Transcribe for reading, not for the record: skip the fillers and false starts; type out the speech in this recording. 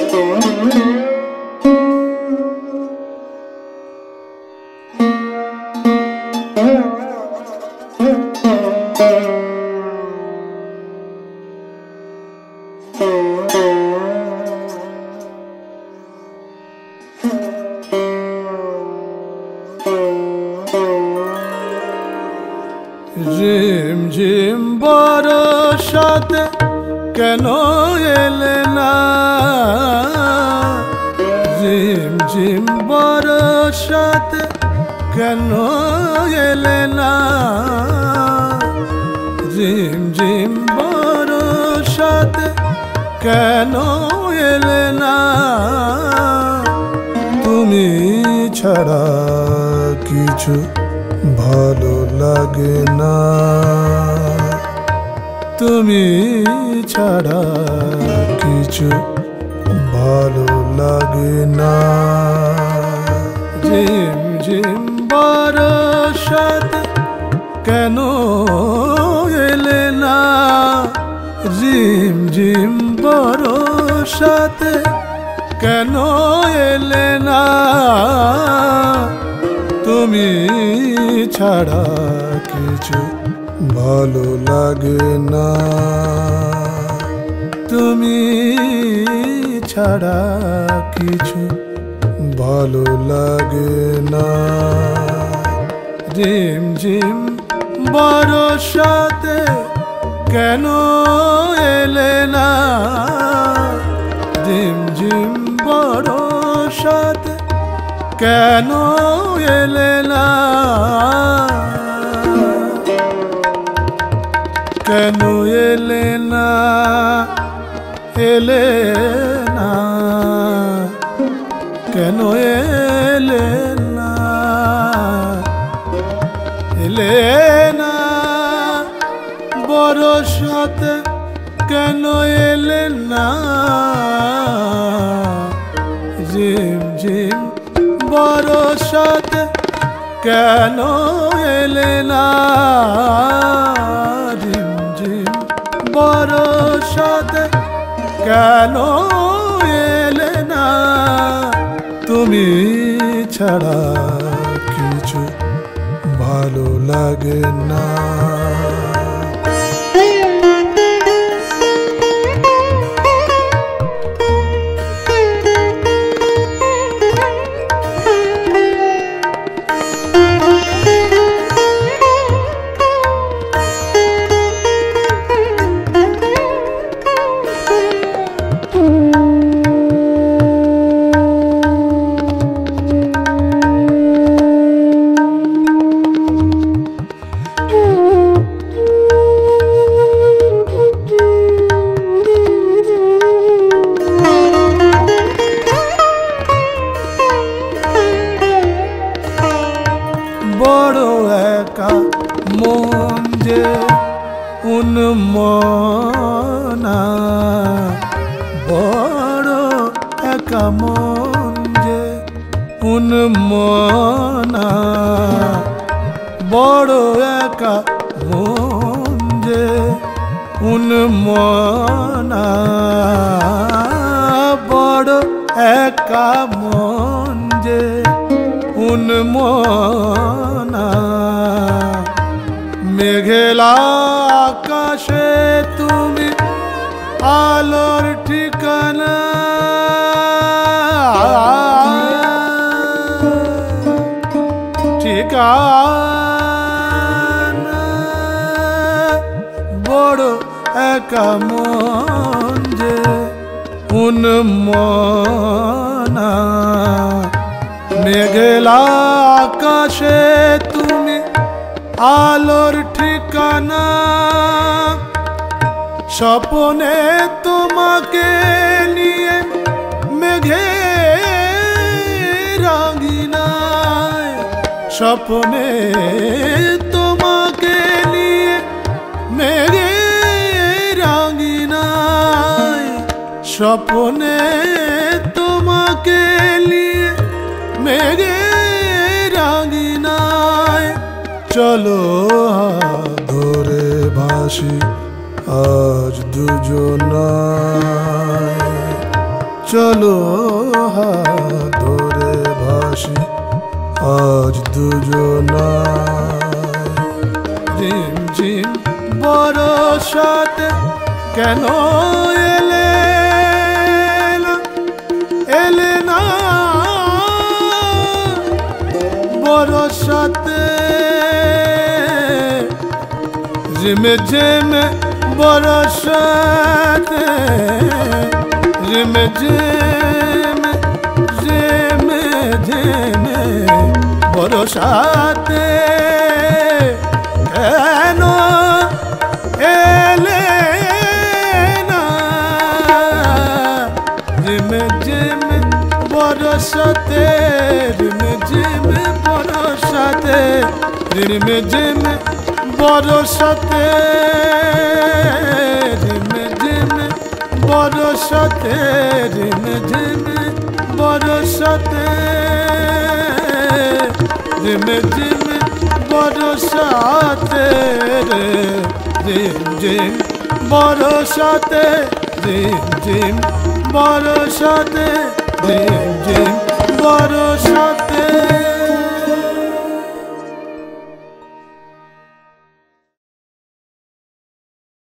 রিমঝিম বরসাতে কেন এলে না, রিমঝিম বরসাতে কেন এলে না, রিমঝিম বরসাতে কেন এলে না, তুমি ছাড়া কিছু ভালো লাগে না, তুমি ছাড়া কিছু ভালো লাগে না। ঝিমঝিম বরসাতে কেন এলে না, ঝিমঝিম বরসাতে কেন এলে না, তুমি ছাড়া কিছু ভালো লাগে না, তুমি ছাড়া কিছু ভালো লাগে না। রিমঝিম বরসাতে কেন এলে না, রিমঝিম বরসাতে কেন এলে না, কেন এলে না, এলে না, কেন এলে না, এলে না, বরসাতে কেন এলে না, ঝিমঝিম বরসাতে কেন এলে না, ঝিমঝিম বরসাতে কেন এলে না, তুমি ছাড়া কিছু ভালো লাগে না। উন্মনা বড় একা মন যে, উন্মনা বড় একা মন যে, উন্মনা বড় একা মন যে, উন্মনা মেঘলা আকাশে তুমি আলোর ঠিকানা, ঠিকানা বড় একা মন যে, উন্মনা মেঘলা আকাশে তুমি আলোর ঠিকানা, স্বপ্নে তোমাকে নিয়ে মেঘে রাঙিনায়, স্বপ্নে তোমাকে নিয়ে মেঘে রাঙিনায়, স্বপ্নে তোমাকে নিয়ে মেঘে রাঙিনায়, চলো ধরে ভাসি আজ দুজনায়, চলো হাত ধরে ভাসি আজ দুজনায়। রিমঝিম বরসাতে কেন এলে না, এলে না বরসাতে। রিমঝিম বরসাতে, রিমঝিম রিমঝিম বরসাতে কেন এলে না। রিমঝিম বরসাতে, রিমঝিম বরসাতে, রিমঝিম বরসাতে, রিমঝিম বরসাতে, রিমঝিম বরসাতে, রিমঝিম বরসাতে, রিমঝিম বরসাতে, রিমঝিম বরসাতে, রিমঝিম বরসাতে।